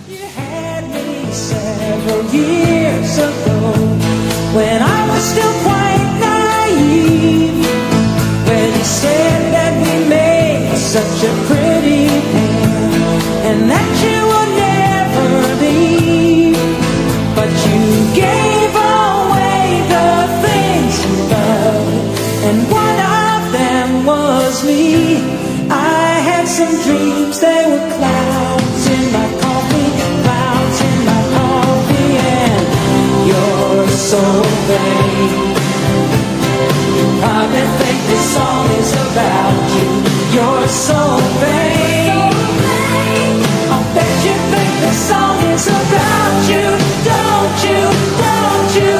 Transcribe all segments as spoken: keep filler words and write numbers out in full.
You had me several years ago when I was still quite naive, when you said that we made such a pretty pair and that you would never leave. But you gave away the things you loved, and one of them was me. I had some dreams, they were clouds in my coffee, clouds in my coffee, and you're so vain. You probably think this song is about you. You're so vain. I bet you think this song is about you. Don't you, don't you?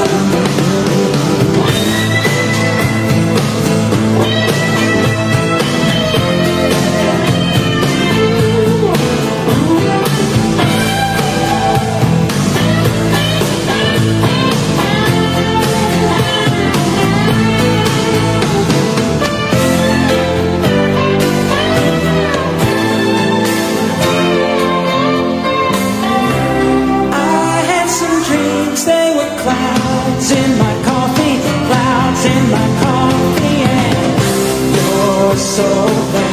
Clouds in my coffee, clouds in my coffee, and you're so bad.